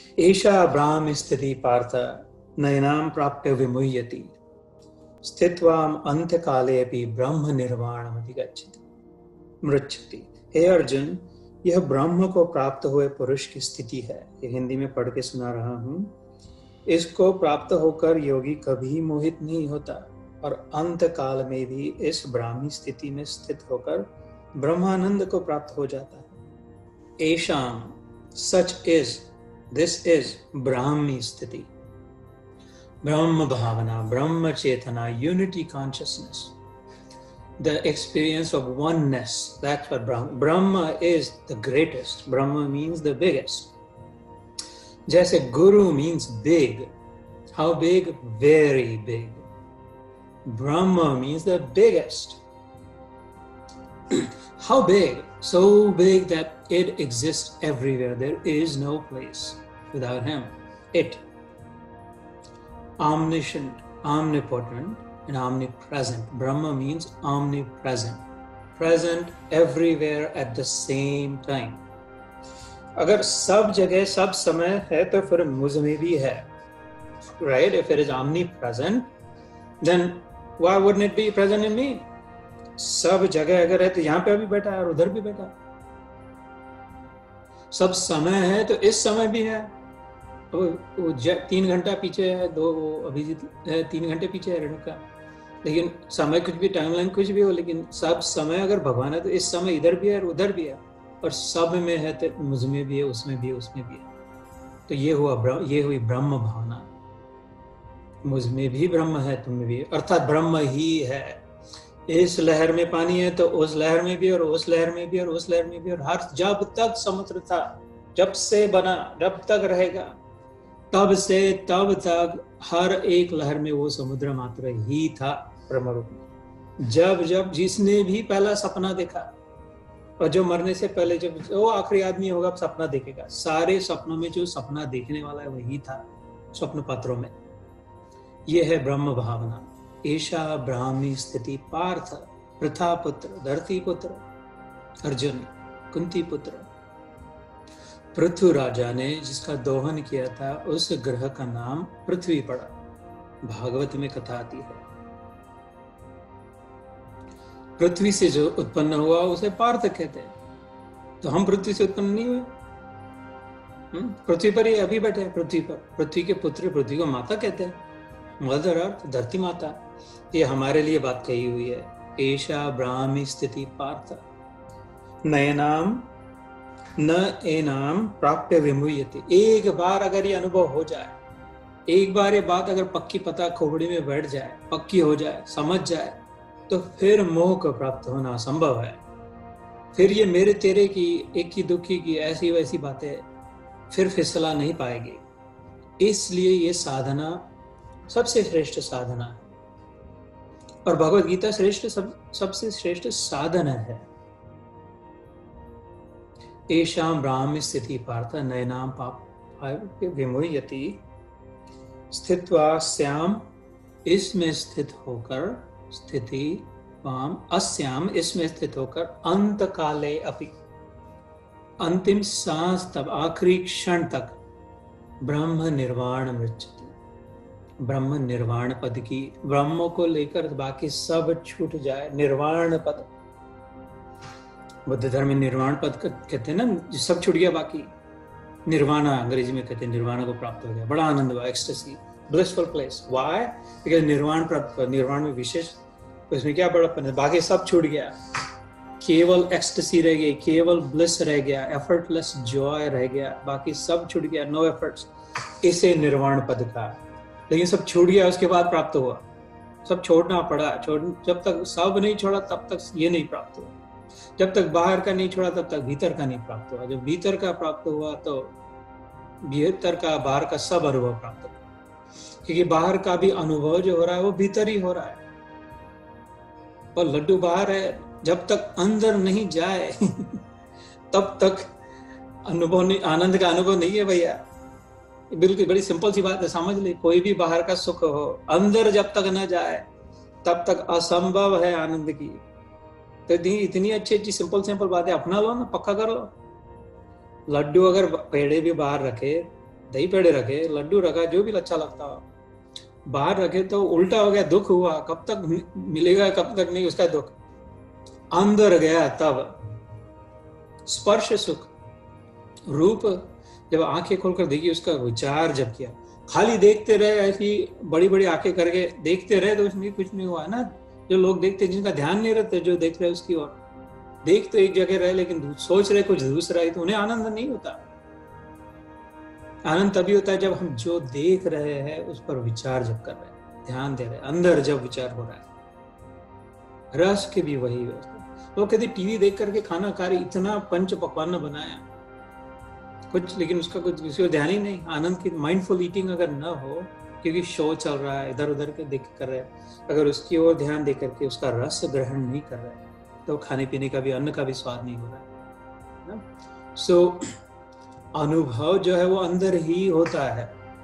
एषा ब्राह्मी स्थिति पार्थ नयनां प्राप्य विमुह्यति स्थित्वाम अंत्यकाले अपि ब्रह्म निर्वाणम अधिगच्छति मृच्छति। हे अर्जुन, यह ब्रह्म को प्राप्त हुए पुरुष की स्थिति है। ये हिंदी में पढ़ के सुना रहा हूं। इसको प्राप्त होकर योगी कभी मोहित नहीं होता और अंत काल में भी इस ब्राह्मी स्थिति में स्थित होकर ब्रह्मानंद को प्राप्त हो जाता है। एशाम, सच इज, दिस इज ब्राह्मी स्थिति। ब्रह्म भावना, ब्रह्म चेतना, unity consciousness, the experience of oneness. That's what Brahma is the greatest. Brahma means the biggest. जैसे Guru means big. How big? Very big. Brahma means the biggest. How big? So big that it exists everywhere. There is no place without him. It. Omniscient, omnipotent, and omnipresent. Brahma means omnipresent. Present everywhere at the same time. अगर सब जगह सब समय है तो फिर मुझ में भी है. Right? If it is omnipresent, then why wouldn't it be present in me? सब जगह अगर है तो यहाँ पे भी बैठा है और उधर भी बैठा है. सब समय है तो इस समय भी है. वो 3 घंटा पीछे है, अभिजीत है 3 घंटे पीछे है रेणुका. लेकिन समय कुछ भी, टाइमलाइन कुछ भी हो, लेकिन सब समय अगर भगवान है तो इस समय इधर भी है और उधर भी है. और सब में है तो मुझ में भी है, उसमें भी है, उसमें भी है. तो ये हुई ब्रह्म भावना. मुझ में भी ब्रह्म है, तुम में भी, अर्थात ब्रह्म ही है. इस लहर में पानी है तो उस लहर में भी, और उस लहर में भी, और उस लहर में भी. और हर जब तक समुद्र था, जब से बना, जब तक रहेगा, तब से तब तक हर एक लहर में वो समुद्र मात्र ही था ब्रह्म रूप में. जब जब जिसने भी पहला सपना देखा, और जो मरने से पहले जब वो आखिरी आदमी होगा सपना देखेगा, सारे सपनों में जो सपना देखने वाला है वही था स्वप्न पत्रों में. ये है ब्रह्म भावना. ऐशा ब्राह्मी स्थिति पार्थ, पृथा पुत्र, धरती पुत्र, अर्जुन, कुंती पुत्र. पृथु राजा ने जिसका दोहन किया था उस ग्रह का नाम पृथ्वी पड़ा. भागवत में कथा आती है. पृथ्वी से जो उत्पन्न हुआ उसे पार्थ कहते हैं. तो हम पृथ्वी से उत्पन्न नहीं हुए, पृथ्वी पर ही अभी बैठे हैं. पृथ्वी पर, पृथ्वी के पुत्र, पृथ्वी को माता कहते हैं. मदर अर्थ, धरती माता. ये हमारे लिए बात कही हुई है. ऐशा ब्राह्मी स्थिति पार्थ नयनाम न एनाम प्राप्य विमुह्यति. एक बार अगर ये अनुभव हो जाए, एक बार ये बात अगर पक्की पता खोपड़ी में बैठ जाए, पक्की हो जाए, समझ जाए, तो फिर मोह को प्राप्त होना असंभव है. फिर ये मेरे तेरे की, एक की दुखी की, ऐसी वैसी बातें फिर फिसला नहीं पाएगी. इसलिए ये साधना सबसे श्रेष्ठ साधना है. और भगवत गीता सबसे श्रेष्ठ साधन है. एशाम ब्राह्मी स्थिति पार्थ नयनाम पाप विमुह्यति स्थित्वा स्याम, इसमें स्थित होकर, स्थिति वाम अस्याम, इसमें स्थित होकर, अंत काले अपि, अंतिम सांस तक, आखिरी क्षण तक, ब्रह्म निर्वाण मृच्छति. ब्रह्म निर्वाण पद की, ब्रह्म को लेकर बाकी सब छूट जाए. निर्वाण पद, बुद्ध धर्म में निर्वाण पद कहते हैं ना, सब छूट गया बाकी. निर्वाणा अंग्रेजी में कहते हैं, निर्वाणा को प्राप्त हो गया, बड़ा आनंद हुआ, ecstasy, blissful place. Why? Because निर्वाण प्राप्त, निर्वाण में विशेष, उसमें क्या बड़ापन है, बाकी सब छूट गया, केवल एक्सटेसी रह गई, केवल ब्लिस रह गया, एफर्टलेस जॉय रह गया, बाकी सब छूट गया, नो एफर्ट्स. इसे निर्वाण पद का. लेकिन सब छूट गया, उसके बाद प्राप्त हुआ. सब छोड़ना पड़ा. जब तक सब नहीं छोड़ा तब तक ये नहीं प्राप्त हुआ. जब तक बाहर का नहीं छोड़ा तब तक भीतर का नहीं प्राप्त हुआ. जब भीतर का प्राप्त हुआ तो भीतर का, बाहर का सब अनुभव प्राप्त हुआ. क्योंकि बाहर का भी अनुभव जो हो रहा है वो भीतर ही हो रहा है. और लड्डू बाहर है, जब तक अंदर नहीं जाए तब तक अनुभव नहीं, आनंद का अनुभव नहीं है भैया. बिल्कुल बड़ी सिंपल सी बात है, समझ ले. कोई भी बाहर का सुख हो, अंदर जब तक न जाए तब तक असंभव है आनंद की. तो इतनी अच्छी अच्छी सिंपल बातें अपना लो ना, पक्का कर लो. लड्डू अगर पेड़े भी बाहर रखे दही पेड़े रखे, लड्डू रखा, जो भी अच्छा लगता हो, बाहर रखे तो उल्टा हो गया, दुख हुआ, कब तक मिलेगा, कब तक नहीं, उसका दुख। अंदर गया तब स्पर्श सुख, रूप जब आंखें खोलकर देखी, उसका विचार जब किया, खाली देखते रहे ऐसी बड़ी बड़ी आंखें करके देखते रहे तो उसमें कुछ नहीं हुआ ना। जो लोग देखते, जिनका ध्यान नहीं रहता, जो देख रहे उसकी ओर, देख तो एक जगह रहे लेकिन सोच रहे कुछ दूसरा ही, तो उन्हें आनंद नहीं होता। आनंद तभी होता है जब हम जो देख रहे हैं उस पर विचार जब कर रहे हैं, ध्यान दे रहे हैं, अंदर जब विचार हो रहा है। रस की भी वही व्यवस्था। लोग कहते टीवी देख करके खाना खा रहे, इतना पंच पकवान बनाया कुछ, लेकिन उसका कुछ किसी को ध्यान ही नहीं। आनंद की माइंडफुल ईटिंग अगर न हो, क्योंकि शो चल रहा है, इधर उधर के देख कर रहे हैं, अगर उसकी ओर ध्यान दे करके उसका रस ग्रहण नहीं कर रहे तो खाने पीने का भी, अन्न का भी स्वाद नहीं हो रहा है। सो अनुभव जो है वो अंदर ही होता है,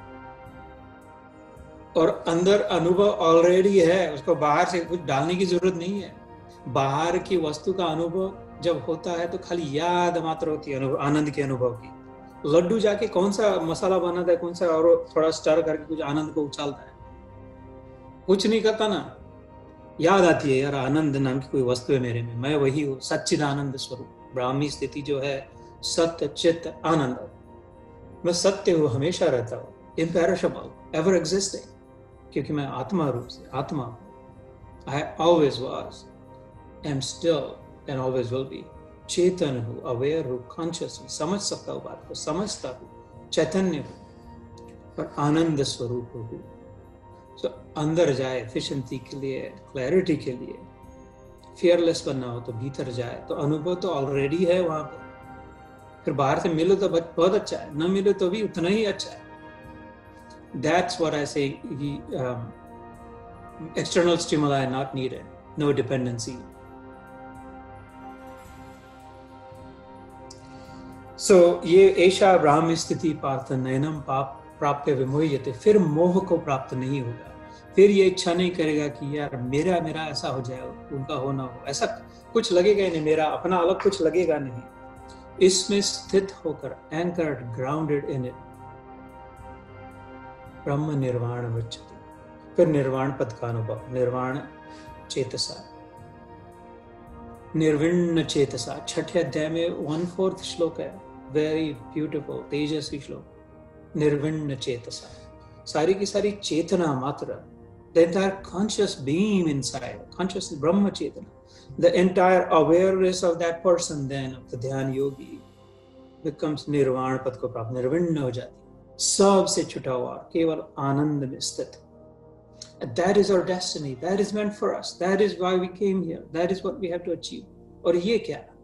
और अंदर अनुभव ऑलरेडी है, उसको बाहर से कुछ डालने की जरूरत नहीं है। बाहर की वस्तु का अनुभव जब होता है तो खाली याद मात्र होती है आनंद के अनुभव की। लड्डू जाके कौन सा मसाला बनाता है, कौन सा और थोड़ा स्टर करके कुछ आनंद को उछालता है, कुछ नहीं करता ना। याद आती है यार, आनंद नाम की कोई वस्तु है मेरे में, मैं वही हूँ, सच्चिदानंद स्वरूप। ब्राह्मी स्थिति जो है सत्य चित्त आनंद, मैं सत्य हूँ, हमेशा रहता हूँ, इम्पेरिशेबल, एवर एग्जिस्टिंग, क्योंकि मैं आत्मा रूप से आत्मा हूँ। I always was, am still and always will be. चेतन हूँ, अवेयर हूँ, कॉन्शियस हूँ, समझ सकता हूँ, बात को समझता हूँ, चैतन्य हूँ, पर आनंद स्वरूप हूँ। So, अंदर जाए एफिशिएंसी के लिए, क्लैरिटी के लिए, फियरलेस बनना हो तो भीतर जाए, तो अनुभव तो ऑलरेडी है वहां पर। फिर बाहर से मिलो तो बहुत अच्छा है, न मिलो तो भी उतना ही अच्छा है। That's what I say. External stimuli are not needed, no dependency. So ये ऐशा ब्राह्मी स्थिति पार्थ नयनम पाप प्राप्य विमोह्यते, फिर मोह को प्राप्त नहीं होगा, फिर ये इच्छा नहीं करेगा कि यार मेरा मेरा ऐसा हो जाए, उनका हो ना हो, ऐसा कुछ लगेगा नहीं, मेरा अपना अलग कुछ लगेगा नहीं। इसमें स्थित होकर, एंकर्ड, ग्राउंडेड इन इट, ब्रह्म निर्वाण वृच्छति, फिर निर्वाण पद का अनुभव, निर्वाण चेतसा, निर्विण्ण चेतसा। छठे अध्याय में 1/4 श्लोक है, वेरी ब्यूटीफुल तेजस्वी श्लोक। निर्विण्ण चेतसा, सारी की सारी चेतना मात्र, the entire conscious being inside, conscious Brahma Chetana, the entire awareness of that person then, of the Dhyan Yogi, becomes Nirvana पद को प्राप्त, निर्विण्ण हो जाती, सबसे छुटा हुआ, केवल आनंद में स्थित। That is our destiny, that is meant for us, that is why we came here, that is what we have to achieve। और ये क्या?